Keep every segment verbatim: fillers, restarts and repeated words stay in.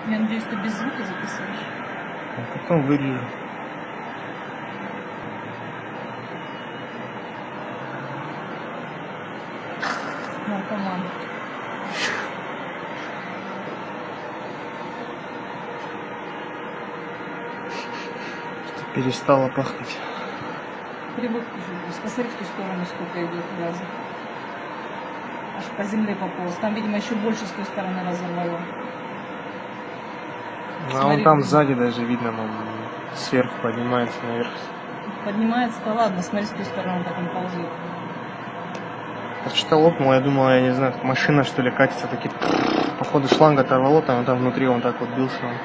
Я надеюсь, ты без звука записываешь. А потом вырежу. Наркоман. Перестала пахнуть. Привык уже. Посмотри в ту сторону, сколько идет газа. Аж по земле пополз. Там, видимо, еще больше с той стороны разорвало. А он там сзади даже видно, он сверху поднимается наверх. Поднимается-то ладно, смотри с той стороны, как он ползет. А что-то лопнуло, я думал, я не знаю, машина что ли катится, такие, походу шланг оторвало, там, там внутри он так вот бился. Он.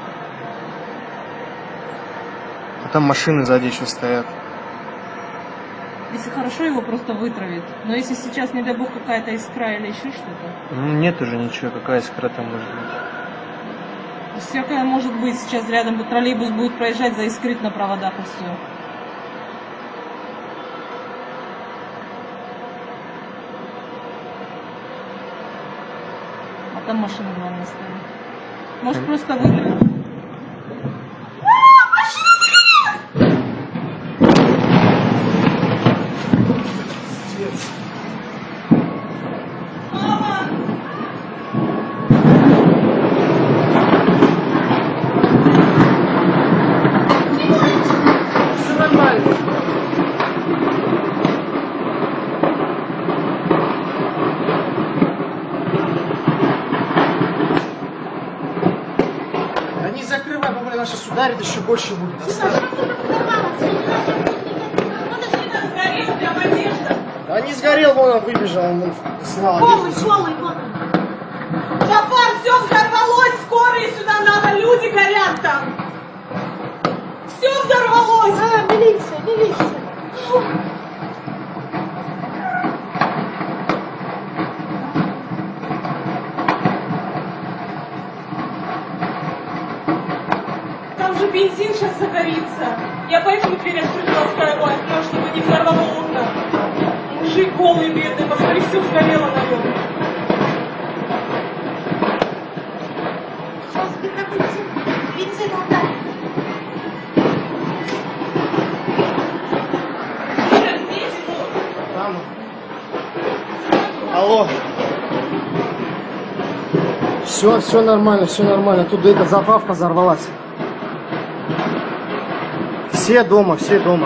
А там машины сзади еще стоят. Если хорошо, его просто вытравит. Но если сейчас, не дай бог, какая-то искра или еще что-то. Ну нет уже ничего, какая искра там может быть. Всякое может быть. Сейчас рядом троллейбус будет проезжать, заискрит на проводах и все. А там машина главное стоит. Может, просто вытравить. Не закрывай, бабуля, наша ударит, еще больше будет. Да не сгорел, вон он выбежал, он слава. Голый, голый, вот он. Жафар, все взорвалось, скорые сюда надо, люди горят там. Все взорвалось. А, милиция, милиция. Бензин сейчас загорится. Я поэтому дверь открыла, ставила окно, чтобы не взорвало окна. Мужик голый, бедный, посмотри, все сгорело на нем. Сейчас бензин отдай. Там. Алло. Все, все нормально, все нормально. Тут эта заправка взорвалась. Все дома, все дома.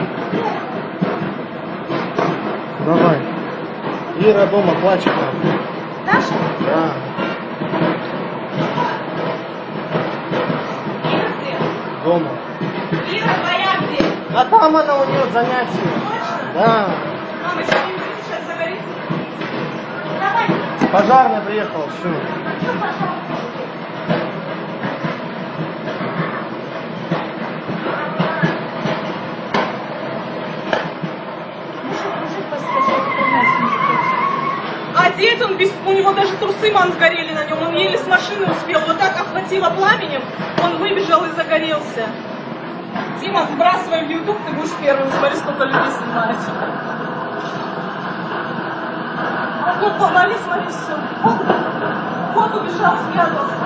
Давай. Ира дома плачет. Даша? Да. Ира где? Дома. Ира твоя где? А там она у нее занятия. Точно? Да. Мама, если бензин сейчас загорится. Давай. Пожарная приехала, все. Что пожалуйста? Одет он, без, у него даже трусы, ман, сгорели на нем, он еле с машины успел, вот так охватило пламенем, он выбежал и загорелся. Дима, сбрасывай в YouTube, ты будешь первым, смотри, сколько людей снимает. А вот, помоли, смотри, все. Вот, вот убежал, спрятался.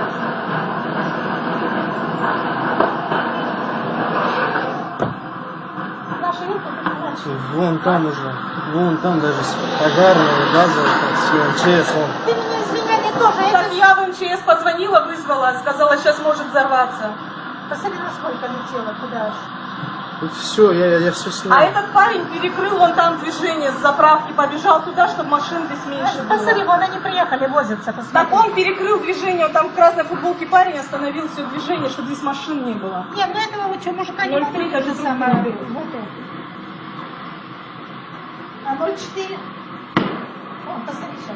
Наша Юрка, Вон там уже, вон там даже пожарные, газовые, все, МЧС, вон. ты меня извини, мне тоже. Так я в МЧС позвонила, вызвала, сказала, сейчас может взорваться. Посмотри, насколько летело, куда аж. Тут все, я, я, я все снял. А этот парень перекрыл вон там движение с заправки, побежал туда, чтобы машин здесь меньше было. Посмотри, вон они приехали, возятся, посмотри. Так он перекрыл движение, вот там в красной футболке парень остановил все движение, чтобы здесь машин не было. Нет, ну этого вот что, мужика не ноль могут, три это же даже самое. трудно. Вот это. А ноль четыре. Вон, посмотри сейчас.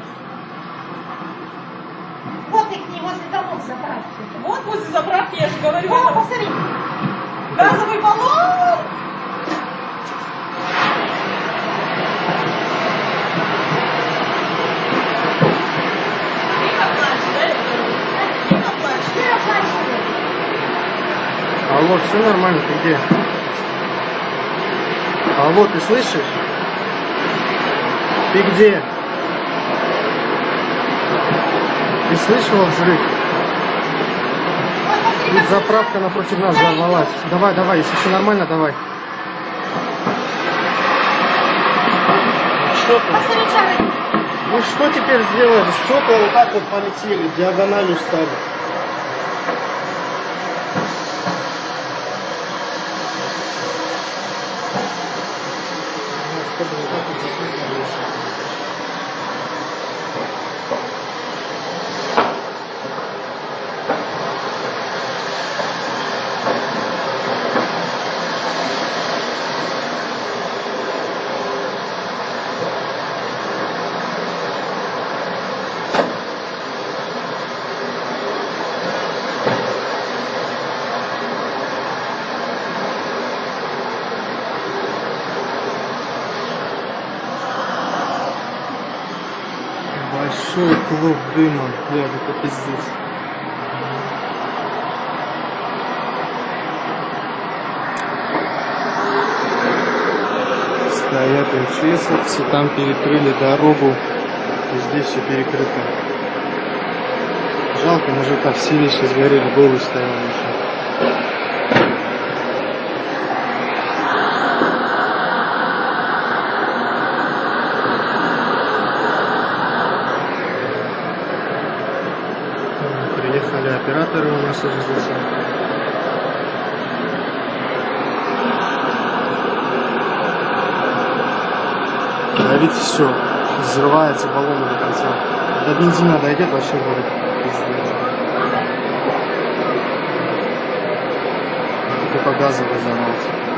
Вот их не возле домов заправки. Вот возле заправки, я же говорю. О, это посмотри. газовый баллон! Алло, все нормально, ты где? Алло, ты слышишь? Ты где? Ты слышала взрыв? Тут заправка напротив нас взорвалась. Давай, давай, если все нормально, давай. Что ты? Ну что теперь сделаем? Стекла вот так вот полетели, диагональю стали. Большой клуб дыма, я это пиздец. Стоят МЧСовцы, там перекрыли дорогу, и здесь все перекрыто. Жалко, мужика, все вещи сгорели, голый стоял еще. Приехали операторы у нас уже здесь. Горит все, взрывается баллоны до конца. До бензина дойдет, вообще будет пиздец. Только газовый взорвался.